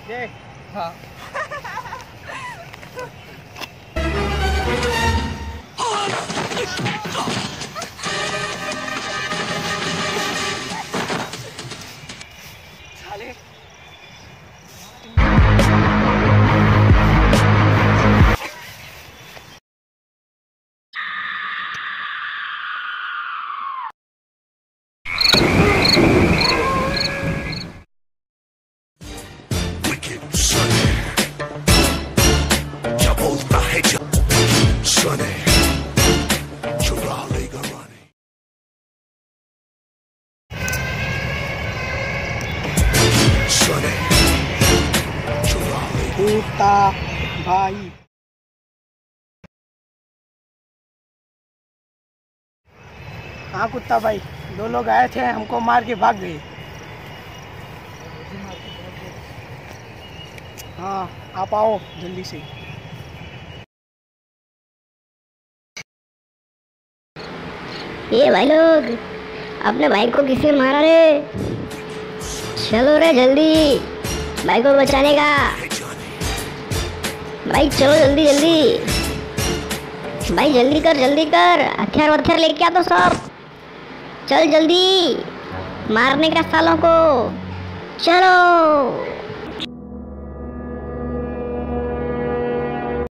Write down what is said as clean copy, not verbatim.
ये हाँ साले कुत्ता भाई। हाँ कुत्ता भाई, दो लोग आए थे, हमको मार के भाग गए। हाँ आप आओ जल्दी से। ये भाई लोग, अपने भाई को किसने मारा रे? चलो रे जल्दी, भाई को बचाने का। भाई चलो जल्दी जल्दी, भाई जल्दी कर, हथियार वथियार लेके आ तो सब। चल जल्दी, मारने का सालों को, चलो।